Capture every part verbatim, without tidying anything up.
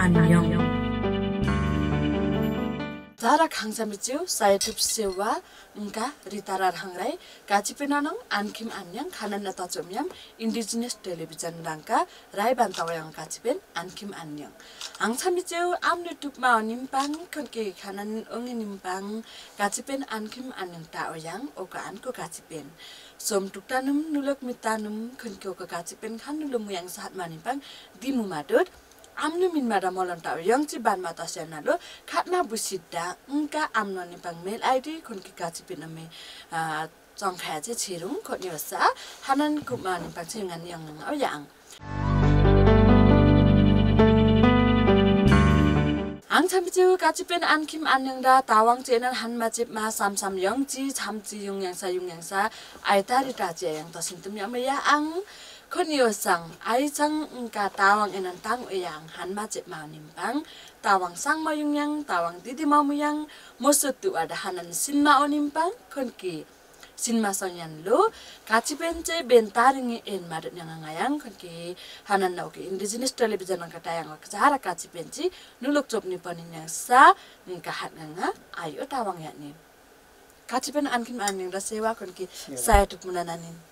안녕. Zara Kangsamiju, saya tup sewa, engka ritara hangrai, gaji penanong ankim anyang kanan na tajomyam indigenous television rangka rai bantawayang gaji pen ankim anyang. Angsamiju amne tup mau nimpang konke kanan ongi nimpang gaji pen ankim anyang taoyang oka anko gaji pen. Som tuktanum nulok mitanum konke oka gaji pen kan nulum yang saat manimpang dimu madut. Amnu min mada molan tau yang ci ban mata sena lo khatna busida engka amno ni pang mail id kon ki ka ci piname a chong kha che chirung ko ni sa hanan ku ma ni pang chengan yang nang au yang ang chamju ka ci pen an kim an yang da tawang chenan han ma chip ma sam sam yang chi cham chi yung yang sa yung yang sa ai ta ri ta che yang ta sin tum ya ma ya ang Konyo sang ay sang engka tawang enan tang uyang han macet mau nimpang tawang sang mayung yang tawang didi mau yang mosut tu ada hanan sin mau nimpang konki sin masonyan lo kaci bence bentaringi en madet yang ngayang konki hanan na oke indigenous television ang katayang wakjara kaci benci nuluk job ni panin yang sa engka hat nga ayo tawang ya ni kaci ben ankin aning da sewa konki saya tup munananin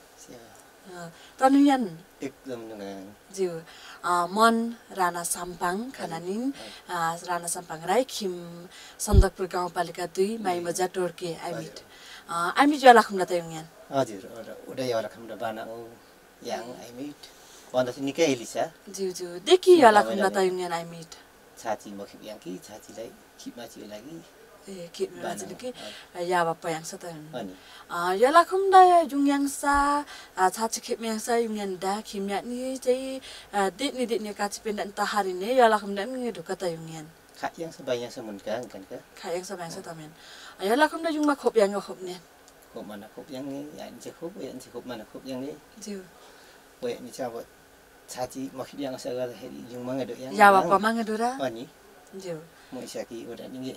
Tanuyan ekdam dengan jiu mon Rana Sampang kananin Rana Sampang rai kim Sandakpur गाउँपालिका दुई mai maja torke amit amit jala khumna tayungan हजुर उडा याला खम्दा बनाउ yang amit भन्दा चाहिँ निकै लिसा jiu jiu देखि jala khumna tayungan amit छाची मखिब yang कि छाचीलाई खिपमा चियो लागि eh kit majil ki ya bapa yang satan अनि ah yala khumda jung yang sa chachi khip yang sa yung yang da khimya ni chai dit ni dit ni ka chi pen dan ta hari ne yala khumda ni du ka ta yung yan kha yang sabay yang samun ka kan ka kha yang sa bang sa tamen yala khumda jung ma khop yang khop ne khop mana khop yang ni ya ni khop ya ni khop mana khop yang ni jiu we ni cha bo छाची मखिब yang sa ga heri yung mga do yang ya bapa mang do ra ani jiu mo isa ki uda ni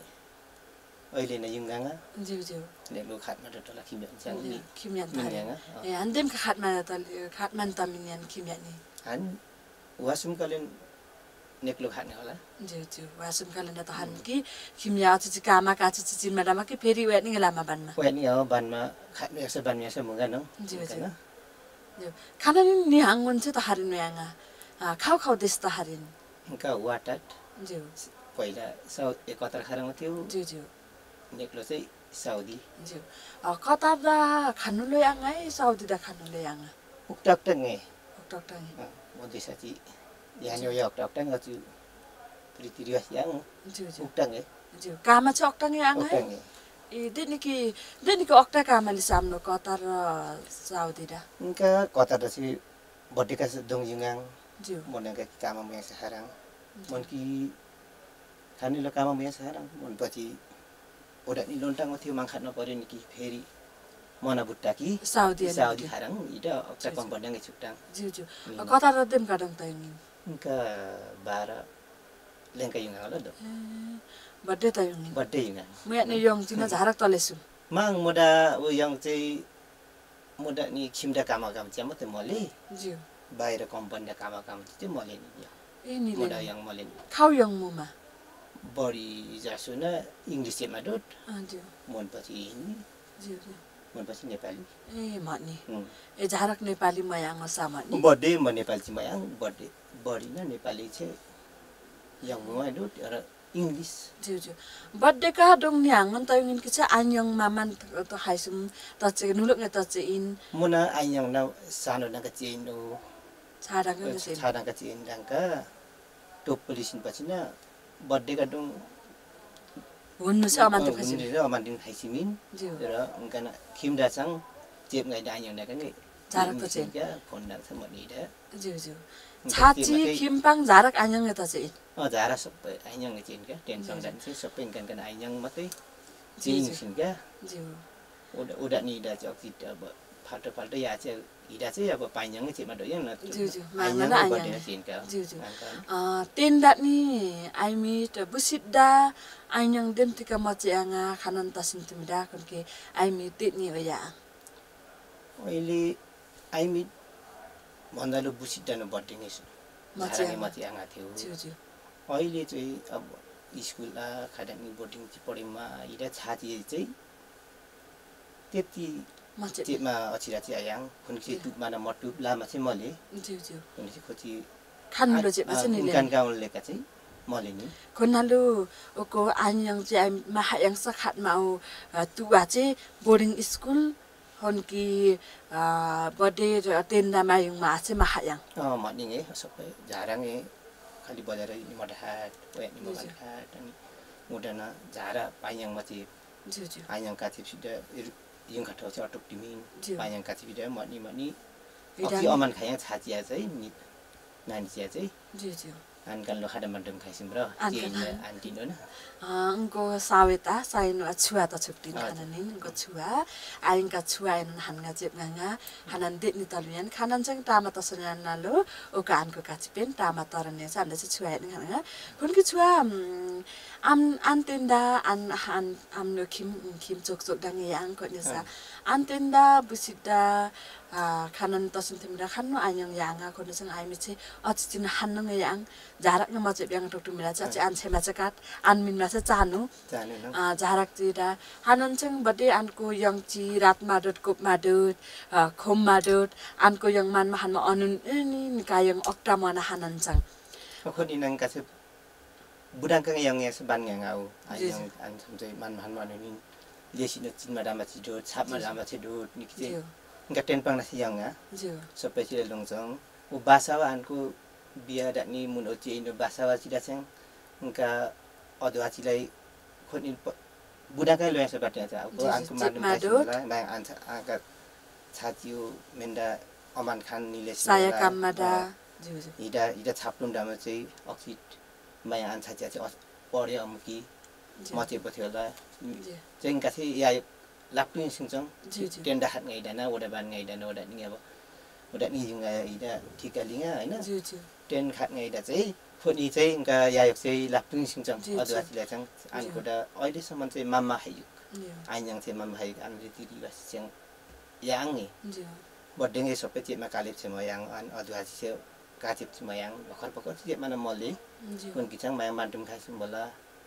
अहिले न युङगाङा jiu jiu नेलो खाटमा टला खिम्या च्याङ नि khimyan ta मिन्याङा eh andem ka khat ma ta khat man ta minyan khimya ni हान वासुम कलेन नेक्लो खाने होला jiu jiu wasum kalen ta han ki khimya chi chi kama ka chi chi chin ma da ma ki pheri we ni la ma ban ma वे नि हो बानमा खाने x बानमा x muga न jiu jiu jiu kananin ni hangon che ta harin we anga a khau khau des ta harin का वाटट jiu पहिला south एकहत्तर खारामा थियो jiu jiu नेक्लो चाहिँ साउदी jiu a kata da khanu le anga e saudi da khanu le anga उक्टक्ट nge tok tok mo desati yan yo yok tok tang atu pritiria yang jiu jiu uktang nge jiu kama chok tang anga uktang nge e deni ki deni ki okta kama li samno qatar saudi da ka kota da si bodika dong jungang jiu mon ka kama me sekarang mon ki khani lo kama me sekarang mon पछि oda ni lontang थियो mangkhatna पर्यो नि कि फेरि मना बुट्टा कि saudi Saudi खारङ इटा octa कम बन्ने छुट्टाङ jiu jiu qatar dem kadang ta yung का बाह्र लेंका युङ होला दो birthday ta yung बर्थडे युङ mo ya ni yong tina jarak tolesu माङ मोडा उ यङ चाहिँ मोडा नि खिमडा कामा काम चाहिँ मात्रै मले jiu बाहिर कम्पनीले कामा काम चाहिँ मले नि e ni मोडा le यङ मले khau yong mu ma बढी जासु न इङ्ग्लिसमा डोट ah jiu मन पछि हिन्दी jiu jiu मन पछि Nepali e ma ni e jarak nepali ma yang sa ma ni birthday म नेपाली चाहिँ मयाङ बर्थडे बढी न नेपाली चाहिँ यङ मुमा डोट र English jiu jiu birthday ka dong ni angon ta yung ki cha anyong maman to haisum ta che nuluk ne ta che in मुना आइयङ न सानो नका चेन हो chada ka se छाडा का चेन रङका टोप पोलिसन पछि न बर्थडे का डोङ hunnu sa man to kasi र अमान्दिन खाइसिमिन jiu र उनका खिमडा चाङ चेप गाइ दाइयङ नका नि jarak to che क्या फोन लाग्छ मनिदा jiu jiu chachi khimpang jarak anyong ne ta che अ झारा सबै आइयङ चेन क्या टेन्सन जान्छ सबै इन्कन कन आइयङ मात्रै चेन सिन क्या jiu उडा उडा नि दा चाहिँ अक्ति अब फाल्टो फाल्टो या चाहिँ हिडा चाहिँ अब पाइयङ चेमा डो न jiu jiu आइयङ mana anyong बर्थडे चेन क्या jiu jiu ah tendat ni ai mi to busida anyong dem tika ma che anga khanan ta sin tumida kon ke ai mi tit ni ya अहिले आइमी भन्दालो बुसिटा न birthday नै म झाराले मति आङा थियो jiu jiu अहिले चाहिँ अब स्कुल खाडानी बोर्डिङ पढेमा इरा छाती चाहिँ त्यति मा अछिरा चाहिँ आयाङ खुनकी तुपमा न मटुप लामा चाहिँ मले ज्यू ज्यू खुनकी खोची खानुलो चाहिँ बस नि कान गाउँलेका चाहिँ मले नि खुनालु को आन्यङ चाहिँ महायाङ सखात माउ तुवा चाहिँ बोर्डिङ स्कुल हनकी बडे तेन्दा मायुङ मा चाहिँ महायाङ अ मनिङ ए सबै झाराङे खाली बजार मडहाट ओयानी मडहाट अनि मुडना झारा पायाङमा चाहिँ ज्यू ज्यू आयाङ काथि सिदा yung kata चाहिँ अटोक टिमिन पायाङ काथि बिदा मनि मनि अति अमान खायाङ छाचिया चाहिँ नि नानी चिया चाहिँ ज्यू ज्यू आनकाल लो खाडा मडम खाइसिम र केन आन्टिन न उनको सावेता साइन छुवा त छुक्टिन खानानि उनको छुवा आइङका छुवा एन हानगा जेबगाङा हानन देनि तलुयान खानन चाहिँ टामा तसन्यान नालो ओका आनको काचिपेन टामा तरने चाहिँ हामीले चाहिँ छुवा एन खाना कुनकी छुवा आम आन्तेन्दा आन हान आमनो खिम खिम चोक चोक डाङे याङ कोनेसा आन्तेन्दा बुसिदा खानन तसन तिमरा खान्नु आइङ याङा कोने चाहिँ आइमे चाहिँ अचिन हान्नङ याङ झारकमा म चाहिँ ब्याङ टोक्टु मिला चाहिँ आन्छेमा चाहिँ काट आनमिनमा चाहिँ चाहनु झारक चिरा हानन चाहिँ बडे आनको यङची रातमा डोट कोपमा डोट खोममा डोट आनको यङ मानमा हानमा अनुन नि निकायङ अक्टा मना हानन चाहिँ खोनि नङ का चाहिँ बुडाङका यङ यस बान्याङ आउ आइङ आन चाहिँ मान मान मान नि लेसिन चिनमा रामा छि डोट छापमा रामा छि डोट निकि चाहिँ इनका टेन पाङ नसी यङ आ सबै चाहिँ लङजङ उ बासावा आनको बिया दानी मुन ओति इन बासावा चिरा चाहिँ उनका अदवाचीलाई खोनि बुडाकै लयस बाटे चाहिँ अब आनको मान्नु मा आन्छ आका छातियो मेन्डा अमान खान निले साया काममादा इदा इदा छाप्लुम दामा चाहिँ अक्सिट माया आन्छ चाहिँ पढ्यो अमुकी मते पथ्यो होला चाहिँ का चाहिँ या लाप्टुङ सिङचङ टेन्डा हात गाइदाना ओडा बान गाइदाना ओडा नि अब ओडा नि जुङा इदा ठिका लिङा हैन टेन खात गाइदा चाहिँ खोनि चाहिँ इनका यायक चाहिँ लाप्टुङ सिङचङ अदवाचीलाई चाहिँ आनकोदा अहिलेसम्म चाहिँ मामा हायुक आइङ चाहिँ मामा हायुक आनले तिरी बस चाहिँ याङ नि बड्डेङे सबै चेमा कालेप छ म याङ अन अदवाची चाहिँ काचिप छ म याङ भर्खर भर्खर चाहिँ माने मले कुनकी चाहिँ माया मान्टुम खाइसम बोला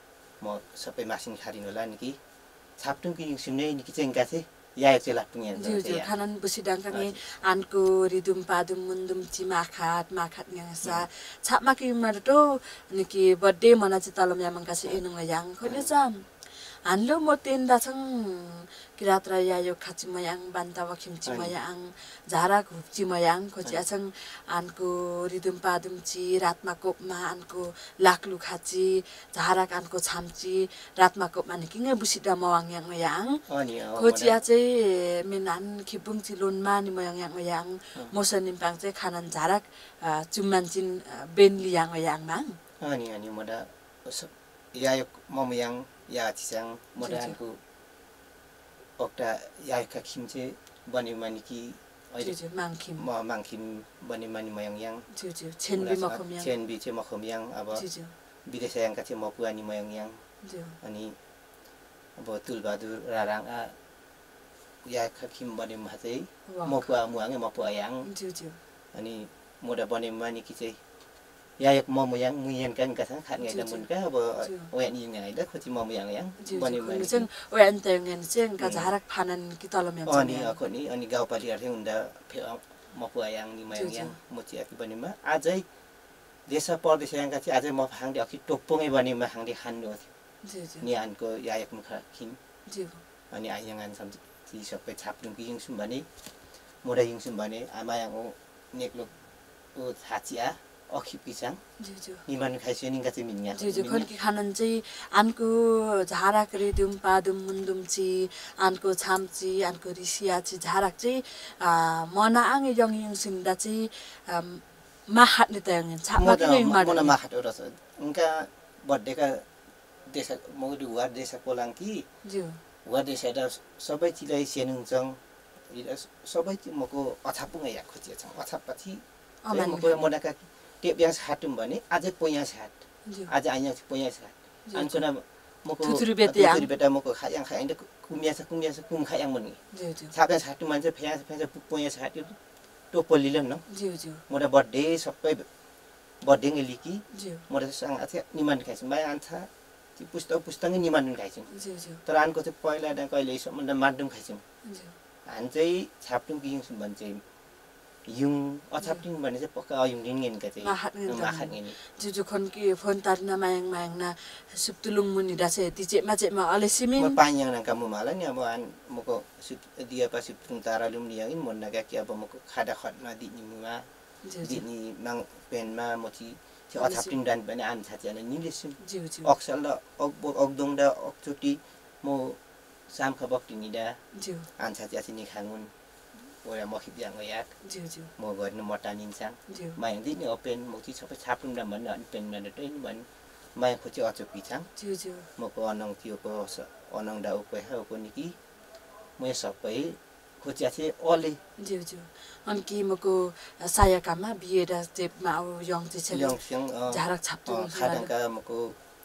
म सबै मासिन खारिन होला निकी छाप्टुङ कि सुन्ने निकी चाहिँ इनका चाहिँ यायक चाहिँ लाप्टुङ याङ ज्यू खानन बुसिडाङकाङे आनको रिदुम पादुम मुन्दुम चिमा खाट माखाट ङसा छापमा कि मरटो निकी बर्थडे मना चाहिँ तलम यामङका चाहिँ एनुङ याङ खोले जाम हानलो म तेन्दा छङ किरात्रा यायो खाची मयाङ बान्तावा खिमची मयाङ झारा घुप्ची मयाङ खोचिया छङ आनको रिदुम पादुम ची रातमा कोपमा आनको लाक्लु खाची झारा कानको छामची रातमा कोपमा निकिङ बुसिदा मवाङ याङ मयाङ खोचिया चाहिँ मेनान खिपुङ चिलोनमा नि मयाङ याङ मयाङ मोसन निम्पाङ चाहिँ खानन झारा चुम्मानचिन बेनली याङ मयाङ माङ अनि अनि मडा यायो ममयाङ या छिसाङ मडानको ओक्टा याका खिमचे बने मानिकी अहिले माङखिम म माङखिम बने मानि मयाङ याङ ज्यू ज्यू छेनबी मखमयाङ छेनबी चाहिँ मखमयाङ अब विदेशयाङका चाहिँ मपुआनी मयाङ याङ अनि अब तुलबहादुर राराङ आ याका खिम बने मा चाहिँ मपुआ मुआङे मपुआ याङ ज्यू ज्यू अनि मोडा बने मानिकी चाहिँ यायक ममयाङ मुयन kan kasang khat ngai damun ka bo oyan ing ngai da khochi mamayaङ yang bani mai चाहिँ oyan tengen चाहिँ का झारक फानन कि तलम याङ अनि अखनि अनि गाउँपाली अर्थे हुँदा मपुयाङ नि मयाङ याङ मोची आकि बनिमा आजै देश परदेश याङका चाहिँ आजै म फाङले अखि टोप्पोङै बनिमा हाङले खान्नु थियो नि आनको यायक मुखा खिम अनि आयाङ आन सम ती सबै छाप्लुङ कि यिङसुम भने मोडा यिङसुम भने आमायाङ नेक्लो ओ छाचिया अखि पिसाङ निमान खाइसो निङका चाहिँ मिन्या ज्यू ज्यू खोलकी खानन चाहिँ आनको झारक रिदुम पादुम मुन्दुमची आनको छामची आनको रिसिया चाहिँ झारक चाहिँ मना आङे यङ यङ सिन्दा चाहिँ माहाट नि तयङ छामा कि मना माहाट रस उनका बर्थडे का देश मगु वार देश कोलाङकी ज्यू वार देश दा सबै चिलाई सेनुङचङ सबै मको अछापुङ या खोचिया छ अछापछि मको मनाका टेप yang satu bani aja punya sehat aja anya punya sehat anko na moko tuturi beta beta moko khayang khayang de kumya sa kumya sa kum khayang mani saben satu manja phya phya punya sehat to polilan no ज्यू ज्यू मोडा birthday सबै बर्डिङ लिकी म त सँग थियो निमान खाइछु माया आन्था ती पुस्तक पुस्तकै निमान खाइछु तर आनको चाहिँ पहिला न कहिले सम्बन्ध माड्डुम खाइछु हान चाहिँ छाप्टुम कि युङ भन्छ युङ अछाप्टिङ भने चाहिँ पक्का अयुङ रिङ्गेन का चाहिँ माखान नि जुजु खन कि फोन तारिना मायाङ मायाङ ना सुप्तुलुङ मुनि दासे तिचे माचे मा अले सिमिन म पाइयाङ ना कामु माला नि अब हान मको सुप दिया पछि पुङ तारा लुम नि यिन मन नगा कि अब मको खाडा खटमा दिनि मुमा दिनि माङ पेनमा मोची त्यो अछाप्टिङ डान पनि आन छाचे न निलेसिम अक्सल अक अकदोङ दा अकचोटी म साम खबक तिनिदा आन छाचे आछि नि खाङुन ओया मखिप याङ याक ज्यू ज्यू म गर्न मटानिन्छ मायाङ दिने ओपेन मोची सबै छाप्टुङ दा भन्न अनि पेन न ट्रेन भन् मायाङ खोचे अचोपी छ ज्यू ज्यू मको अनङ तियोको अनङ दा उको ह उको निकी म सबै खोचे आछि ओले ज्यू ज्यू अनि कि मको सायाकामा बिएडा चेपमा अब यङ चाहिँ छ यङ सँग झारक छाप्टुङ खाडाका मको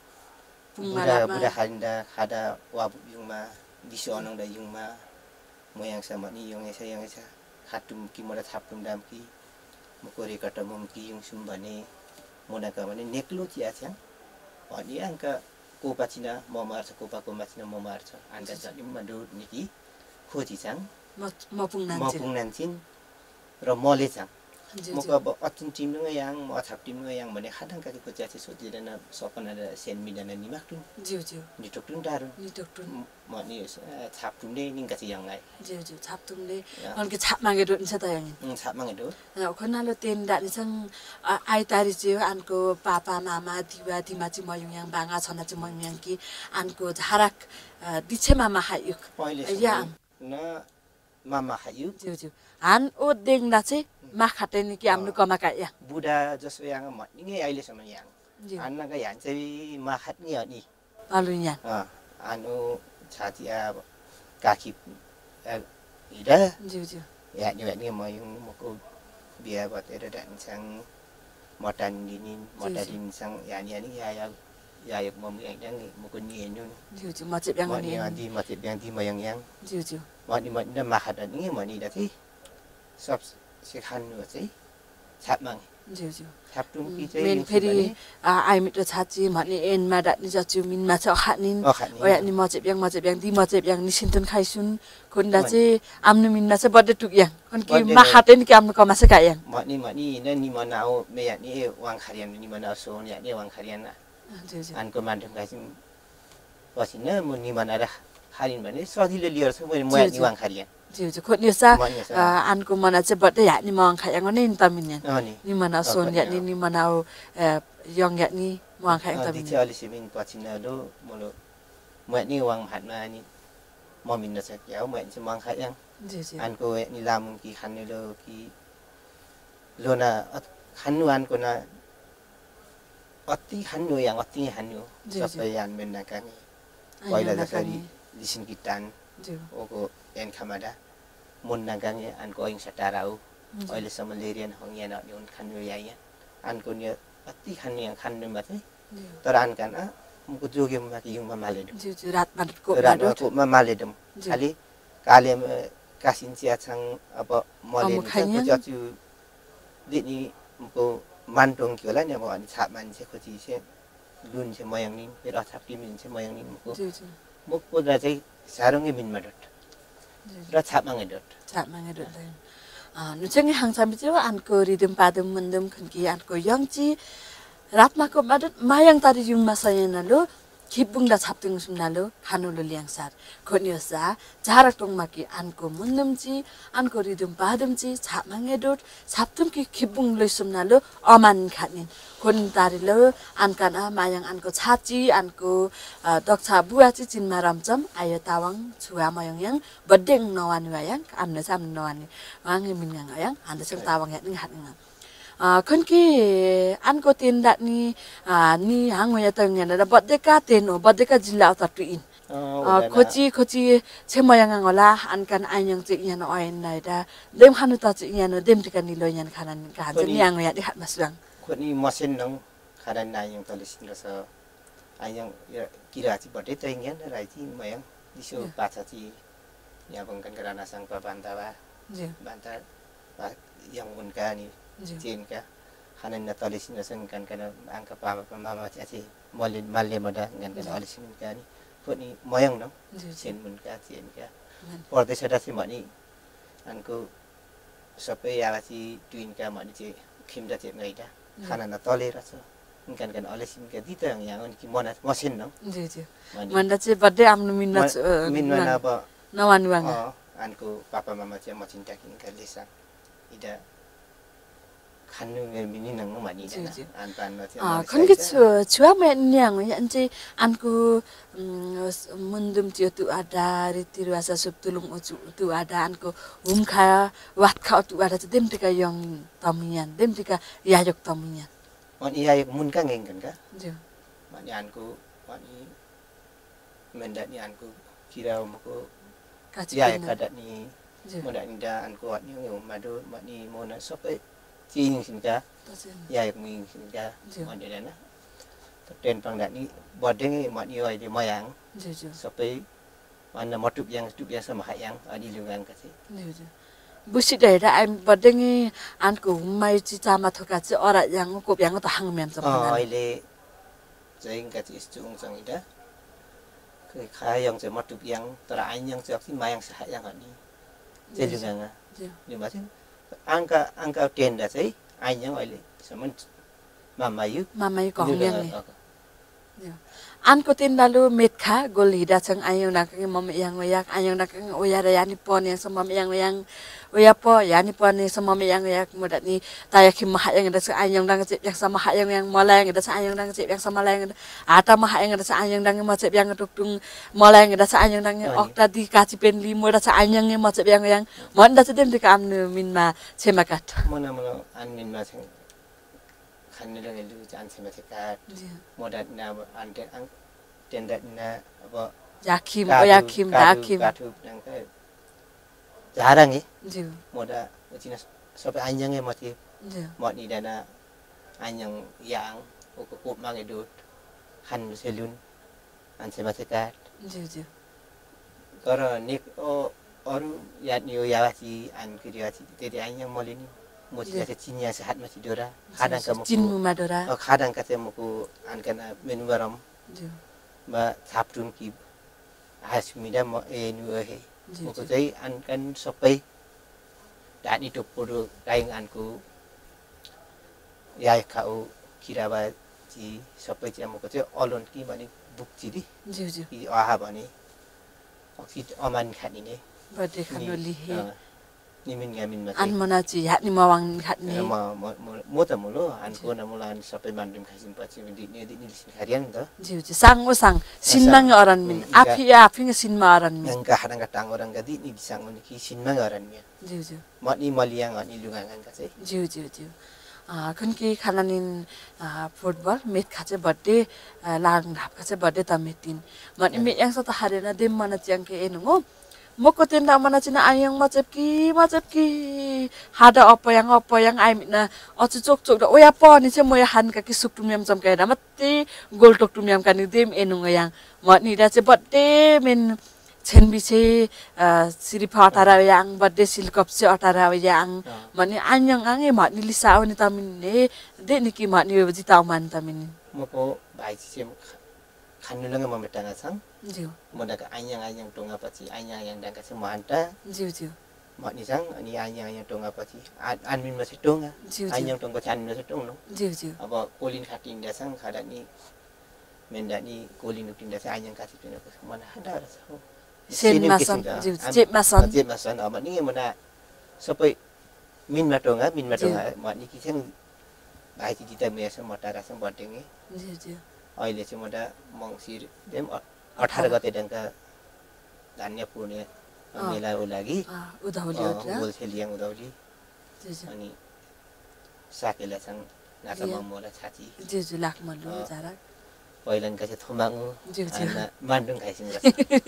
पुङमाला बुढा खाइन्दा खाडा वा युङमा दिसो अनङ दा युङमा मोयाङ sama ni yung esa yung esa khatum ki mora thaptum dam ki mokore kata mom ki yung sum bane mona ka bane neklo ti acha ani angka ko pachina momar cha ko pa ko machina momar cha anda jani madu niki khoji chang म पुङनान म पुङनान छिन र मले chang मको अब अचुन team नङ याङ म अछाप team नङ याङ भने खादङ का को च्याचे सोचिदैन सपना र सेन मिडन निमाक्टु ज्यू ज्यू निटोक्टुन दारु निटोक्टुन म नि छाप्टुन ने निङका चाहिँ याङ आइ ज्यू ज्यू छाप्टुनले अनि छाप मागे दोन्छ त याङ 응 छाप मागे दो खनालो तेन दानि सँग आइ तारि चाहिँ आनको पापा मामा दिवा दिमा चाहिँ मयुङ याङ बाङा छना चाहिँ मयुङ याङ कि आनको झारक दिछे मामा हायुक या न मामा हायुक ज्यू ज्यू हान ओ देङदा चाहिँ माखाटे नि कि हाम्रो कमाका या बुढा जसो याङ म निङे अहिले सम्म याङ हान्नका याङ चाहिँ माखाट नि अनि आलु याङ अ आनो छातिया काकी हिडा ज्यू ज्यू या नि नि म युङ मको बिहा बतेर डान्सङ मटान दिनिन मटादिन सँग यानि यानि या या या एक मम याङ याङ मको नि हेनु ज्यू ज्यू म चाहिँ याङ नि अनि म चाहिँ याङ दि म याङ याङ ज्यू ज्यू मनि मनि माखाट नि मनि दा चाहिँ सब सिखान्नु चाहिँ छापमाङ ज्यू ज्यू छाप्टुङ कि चाहिँ मेन फेरि आइ मिटो छाची भने एनमा डाट्ने जच्चु मिनमा छ खानिन ओया नि म चाहिँ याङ म चाहिँ याङ दि म चाहिँ याङ नि सिन्तुन खाइसुन कोन्दा चाहिँ आम्नु मिनमा चाहिँ बड्डे टुक याङ कन कि माखाटे नि कि आम्नु कमासे का याङ मनि मनि न नि मनाउ मे या नि वाङ खरियान नि मनाउ सोन या नि वाङ खरियान ज्यू ज्यू आनको माध्यम खाइसिन पछि न म नि मनारा खारिन भने सजिलो लिएर छ म म या नि वाङ खरियान ज्यू ज्यू खोज्नु सा आनको मना चाहिँ बड्डे या नि मङ खायाङ नै तमिन्यान नि मना सोन या नि नि मनाउ यङ या नि मङ खायाङ तमिन्यान दिचे अलि सिमिन पछि न लो मोलो म नि वाङ हातमा नि म मिन्न छ क्या म चाहिँ मङ खायाङ ज्यू ज्यू आनको नि लामुन कि खान्ने लो कि लोना खान्नु आनको न अति खान्नु याङ अति खान्नु सबै यान मेन्ना कानी पहिला जसरी लिसिन किटान ओको एन खमादा मुन्ना गाङे आनको अइङ सटाराउ अहिलेसम्म लेरियन हङयान अनि खान्नु याया आनको नि अति खान्नु याङ खान्नु मात्रै तर आनकान मुको जोगेमा कि युङमा मालेदम ज्यू ज्यू रात माटको रातको मा मालेदम खाली काले कासिन चिया छङ अब मले चचु दिनी मुको मान्टोङ कि होला नि अब अनि छाप मान्छे खोजी से लुन से मयङ नि फेरि अछाप्टी मिन से मयङ नि मुको मुको दा चाहिँ सारङे मिनमा डट र छापमाङे डट छापमाङे डट नुचंगे हांसामि चाहिँ आनको रिदम पादम मन्दम खनकी आनको यङची रातमाको मादत मायाङ तारि युङमा सयनालो खिपुङला छाप्तुङ सुनालो खानुलो ल्याङसार खोनियोसा झारटोङमा कि आनको मुन्दमची आनको रिदम पादमची छापमाङे डट छाप्तुङ कि खिपुङ लै सुनालो अमान खानिन खोन तारिलो आनकाना मायाङ आनको छाची आनको दक्षा बुवाची चिनमा रामचम आयो तावाङ छुवा मयङ याङ बड्डेङ नवानी वायाङ आम्ने साम नवानी वाङे मिनगाङ याङ हान्दसङ तावाङ याङ हानिङ खनकी आनको तेन दानी नि हाङया तङया र बड्डेका तेन हो बड्डेका जिल्ला अतटुइन खोची खोची छे मयङ होला आनकान आइङ चाहिँ यान अयन नाइदा देम खानु त चाहिँ यान देम टिका निलो यान खाना नि का चाहिँ याङ या दि हातमासुङ खोनी मसेन नङ खाना नायङ तलिसिन रस आइङ किराची बटे तैङयान राइती मयङ दिसो पाछाची या बंगन कराना संग बान्दावा जी बान्दा याङ उनका नि चेनका hanan na talisin na sang kan kana angka pama pama ci malin malle moda ngan kana alisin kan ni puni moyang no sen mun ka sen ka porde sada si mani anku sapai ya si tuin ka mani ci kim da ci ngai da hanan na tole rasa kan kan alisin ka dita yang yang ki mona mosin no जी जी manda ci birthday amnu minna minna na ba nawan wanga anku papa mama ci mo cinta kin ka lesa ida khanu mini nang mani da an pan no 아 근게 저 주아메 냥 이제 안ku mundum tiu tu ada ritiru asa subtulung ucu tu ada anku umkha wat kha tu ada dem tika yang tamian dem tika yayok tamian on iya mun ka ngeng kan ka jo mani anku mani mendat ni anku kira mako ya kada ni moda ni da anku wat ni madu mani mona sopai chi sin ka ya mi sin ka mon de na ten pang dat ni bodeng mani oi de moyang jo jo sopai mana motup yang tup yang sama yang adi lungan ka si jo jo busi daerah am bodeng anku mai chi chama thoka chi ora yang ko yang ta hangmen sa oh ile jeng ka chi chung sang ida ke khai yang je motup yang tera yang je si mayang sa yang ani je lungan jo ni ma angka angka ten da sai ai yang ile saman mamayu mamayu ko yang ni anko tin lalu metkha gol hida chang ayong nak mama yang wayak ayong nak oya ya ni pon yang sama yang yang oya po ya ni pon ni sama yang yak mudat ni tayak him ha yang ada sa ayong dang cep yang sama ha yang yang mola yang ada sa ayong dang cep yang sama lang ata ma ha yang ada sa ayong dang ma cep yang tuk-tung mola yang ada sa ayong dang ok tadi kaci pen limo ada sa ayong yang ma cep yang yang mon da cedem dik am min ma cemakat mona mona an min ma chang kan ni lang lu jan cemakat modat na ante ang tendat na apa yakim yakim yakim katu dang ka jarang eh ji moda cina sampai anyang eh mati ji mot ni dana anyang yang ukup mang edut han selun an semakat ji ji karo nik o oru yat ni yawasi an kiriasi tedi anyang molini moti ka cinya sehat masih dora kadang kamu cin madora oh kadang kata muku an kana menu baram ji ba saptun ki hasmida mo e nu he muku dai an kan sopai dan itu puru kain anku ya kau kira ba ji sopai ji muku te olon ki bani bukti di ji ji i aha bani oksit aman khan ni birthday khan li he ni min gamin ma an mana ji ya ni mawang khat ni ma mo ta mulo an ko na mulan sopai bandum khasim pachi di ni di ni sin harian to ji ji sang o sang sinmang oran min api api nge sinma oran min yang ka hadang ka tang orang ga di ni bisang ni ki sinmang oran mi ji ji ma ni maliang ani lungangan ka se ji ji ji 아 근기 खाना닌 아 football मेट खाचे birthday लाङ ढाप खाचे birthday त mate in मन मे यांसा त हारेना them मन च्याङ के एनुगो मको तेन दा मन चिना आयङ म चेपकी म चेपकी हादा अपयाङ अपयाङ आइमिना अचु चोक चोक द ओया प नि से मोया हान का कि सुक्टुमियम चमकाय दा मत्ते गोल टोक्टुमियम का नि देम एनुगो याङ म नि दा चाहिँ बर्थडे मेन छेनबिसे सिरिफा अठारा yang birthday silkop se अठारा yang mani anyang ange mat ni lisao ni tamin ne de ni ki mat ni ji taw man tamin moko bai chi khan nu lang ma metang sang jiu moda ka anyang anyang tonga pachi anyang yang dang ka se manta jiu jiu mat ni sang ani anyang anyang tonga pachi an min ma se tonga anyang tong ko chan ma se tong no jiu jiu apa kolin khating da sang khada ni menda ni kolin nu ting da sa anyang ka ti pina ko mana ada sa sen masan jiu jep masan jep masan ama ni mana sopai min matonga min matonga ma ni ki seng bai ti kita me sa mata ra sa boteng e jiu jiu अहिले चाहिँ मोटा मङ्सिर them अठार गते डंका धान्य पुर्णे मेला हो लागि उधौली गोलछेलियाङ उधौली अनि साकेला छन् नाचा मम्मोला छाची जिउ जिउ लाख मल्लो जारा पहिलनका चाहिँ थुमाङु जिउ जिउ मान्डुङ खाइसिङ गर्छ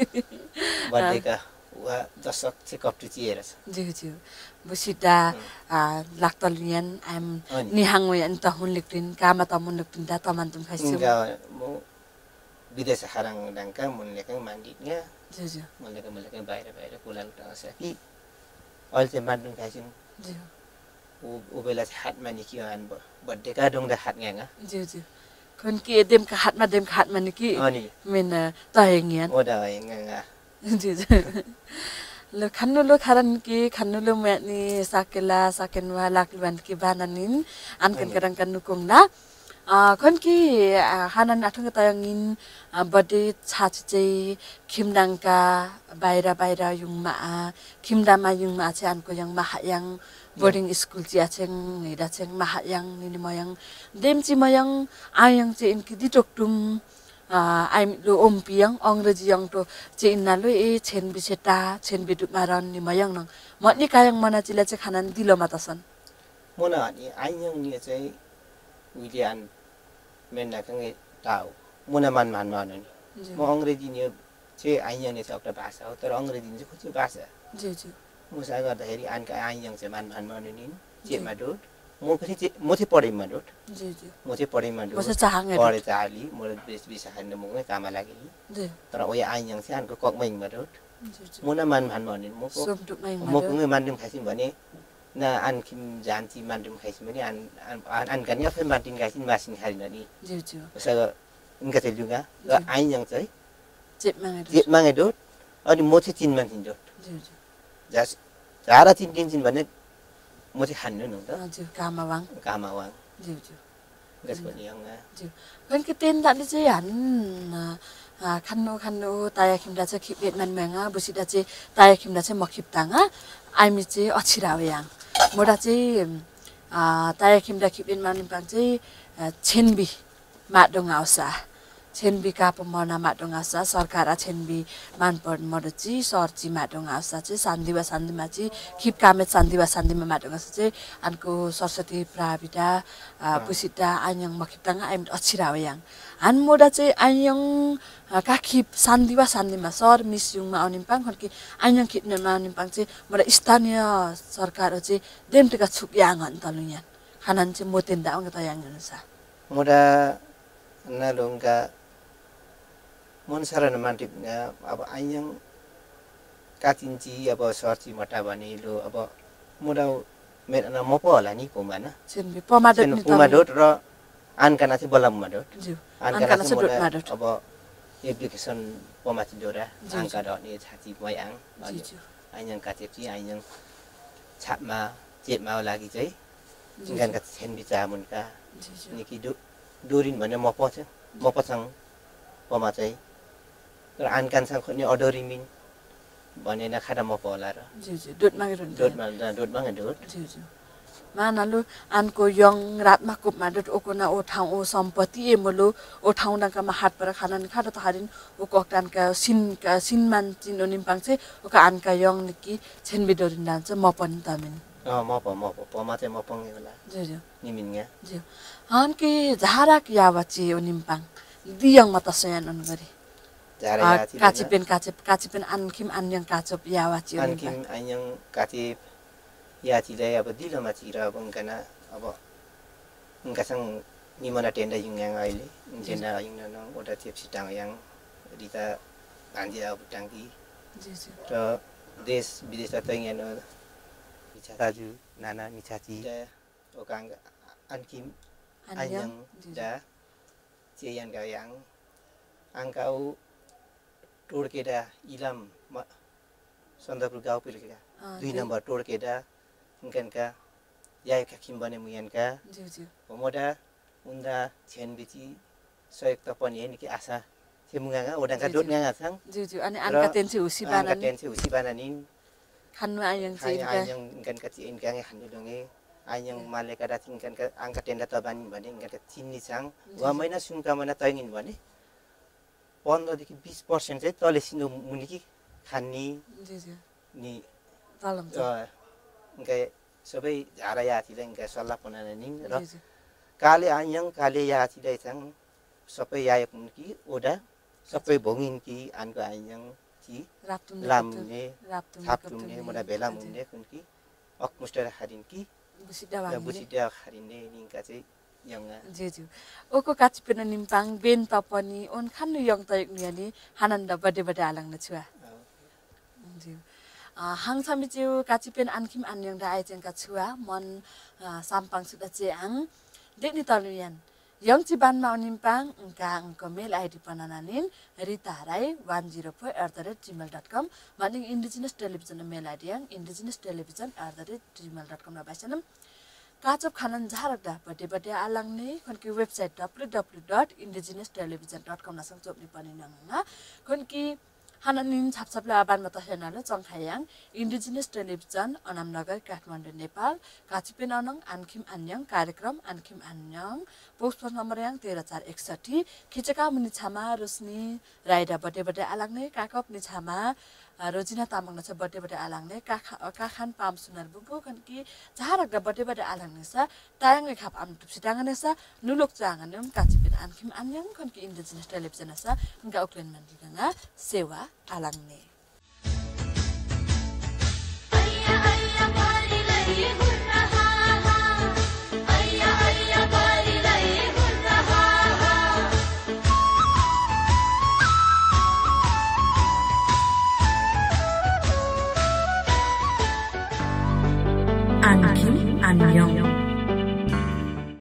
बर्थडेका वा दशक चाहिँ कप्टु चिएर छ जिउ जिउ बुसिटा लाक्तलियन आम निहाङ वन त हुन लिक्टिन कामा त मुन लिक्टिन दा तमान तुम खाइसिङ म विदेश हाराङ डंका मुनले कङ मान्दिnya जिउ जिउ मुनले कङ मुनले कङ बाहिर बाहिर कुलाङ टाङसा कि अहिले चाहिँ मान्डुङ खाइसिङ जिउ 오 오벨라 핫 많이 기한 버데가 동다 핫 갱아 지지 건기 뎀 가 핫마 뎀 가 핫마 니키 아니 맨 다행이야 오다 갱아 지지 lo khannulo kharan ki khannulo mani sakela sakenwa lakwan ki bananin ankan kadang kan nukung na a kon ki hanan athung tayangin bade chachi khimdangka baira baira yungma khimdama yungma che an ko yang ma yang boarding school chi acheng ida cheng ma yang ni moyang demchi moyang ayang che in ki ditoktum I'm lo om piang ong reji yang to chin na lo e chen bi cheta chen bi du maran ni mayang nang mo ni kayang mana chila che khanan dilo matasan mona ni anyang ni che William men na kang tao mona man man man ni mo ong reji ni che anyang ni sok ta basa ter ong reji ni ko che basa ji ji mo sa ga da heri an ka anyang che man man man ni che ma do mo ko che mo che pore ma do G G mo che pore ma do mo se chahang pore chali mo bes bisa han mo ngai kama lagi G tara oya anyang se an ko kok mình ma do G G mo na man man man ni mo ko sum du mai mo ko ngai man dim khasin bani na an kim jan ti man dim khasin bani an an an kan ya fe man tin khasin ma sin hari na ni G G sa nga te lu nga anyang chai chep mang jet mang do ani mo che tin man tin do G G ja jara tin tin tin bani mo che han no do G kama wang kama wang G G gas bani yang G kan ki ten da ni che yan à khăn nô khăn nô tay kim đã chơi khip Việt Nam mình á, bữa xí đã chơi tay kim đã chơi mặc khip tang á, ai mi chơi ở chỉ đạo yang, một đã chơi à tay kim đã khip Việt Nam mình bằng chơi chen bi, mát đông áo sa, chen bi cả pemana mát đông áo sa, सरकार chen bi man pon một chơi sor chơi mát đông áo sa chơi sandi ba sandi mà chơi khip kamet sandi ba sandi mà mát đông áo sa chơi, anh ko Saraswati Prabida, bữa xí đã anh yang mặc khip tang á, em ở chỉ đạo yang. An moda चाहिँ anyang kakip sandiwa sandima sor misyungma onimpang khonki anyang kitnema onimpang चाहिँ moda स्थानीय सरकार चाहिँ demteka chukyang an talunya hanan चाहिँ moten da ang tayang sa moda na longa mon saran mantip nga अब anyang katinci अब sorti mata bani lo अब moda met na mopo la ni pomana chen bi pomadot ni pomadot ro an kana ti bolam madot an kana sedot madot अब education pomati dora an ka do ni chati moi ang anyang katip ti anyang chapma jet mau lagi chai ngan ka chen bi cha mun ka ni ki do dorin bane mopo cha mopo sang poma chai तर an kan sang khoni orderi min bane na khada mopo la ra ji ji dot ma dot ma dot ma dot ji ji mana lu an ko yong rat makup madot okona o thang o sampati emolo o thang na ka mahat para khanan khada tharin o koktan ka sin ka sin man tin onim pangche o ka an ka yong niki chen bidorin dan che mopon tamin a mopo mopo poma che mopong la ji ji ni min nga ji han ki jahara ki yawachi onim pang diyang mata sayan on gari jara ya ti kacipen kacip kacipen an kim an yang kacop yawachi an kim anyang katip ya ti dai अब दिलो मा चिरा अब उनकना अब उनका संग निमना टेन्डा Jung आइले जेना Jung न ओटा थिप सिटाङ yang रिता भान्जिया अब टांगी जी जी र देश विदेश त यहाँ न इच्छा दाजु नाना मिछाची ओकाङ ankim anyang da cheyan ga yang angkau टोडकेडा Ilam सन्दर्भ गाउँ पिलकेडा दुई नम्बर टोडकेडा इनका याय खिम बने मुयनका जी जी मोडा उन्दा छेन बिची सहयोग त पनि हैन कि आशा थिमुगा ओडाका डोटगा छङ जी जी अनि अनका तेन्से उसी बाना नि तेन्से उसी बाना नि खानु आयङ चाहिँ आयङ इनका चाहिँ इनका खानु लगे आयङ मालेका दा इनका अंका टेन्डा त बानी भने इनका चिन्नी छङ वा महिना सुनका महिना तयगिन भने पन्ध्र देखि बीस पर्सेन्ट चाहिँ तले सिनो मुनिकी खान्नी जी जी नि तालम इनका सबै झारा याथिले इनका सल्लाह पनाने नि र काले आयङ काले याथिले छङ सबै यायक मुनिकी ओडा सबै भोगिन कि आनको आयङ कि लामने थाप्टुने मोडा बेला मुने कुनकी अकमुष्टर खारिन कि बुसिदा बुसिदा खारिने निका चाहिँ यंगा जी जी ओको काचिपेन निम्पाङ बेन तपनी ओन खानु यङ तयक नियानी हानन्द बडे बडे आलङ न छुआ जी 항삼이지우 까치펜 안킴 안녕 다이젠가 추아 먼 삼빵 수다 제앙 데니탈리안 영지반 마우님빵 응가 응거 메일 아이디 पनानानिन ritarai one zero four at the rate gmail dot com maning indigenous television mail id yang indigenous television at the rate gmail dot com na basanam kachop khanan jarakda bade bade alangne khonki website w w w dot indigenous television dot com na sangchop ni pani nanga khonki हानानिन छापछापले आबानमा तसेनाले चङखायाङ indigenous television Anamnagar Kathmandu Nepal काचिपेन अनङ आनखिम आन्याङ कार्यक्रम आनखिम आन्याङ पोस्ट नम्बर याङ तेह्र चार एकसठी खिचका मुनि छामा रोशनी राइडा बटे बटे आलाग्ने काकप नि छामा रोजिना तामाङ छ बटे बटे आलाग्ने काखा काखान पाम सुनार बुबु खनकी झारकदा बटे बटे आलाग्ने छ तायाङ खाप आम टुप्सी डाङने छ नुलोक चाङने काचिपेन आनखिम आन्याङ खनकी इन्डिजिनियस टेलिभिजन छ nga uklen mandinga sewa alangne ayya ayya bari lai hurra ha ha ayya ayya bari lai hurra ha ha ankim anyong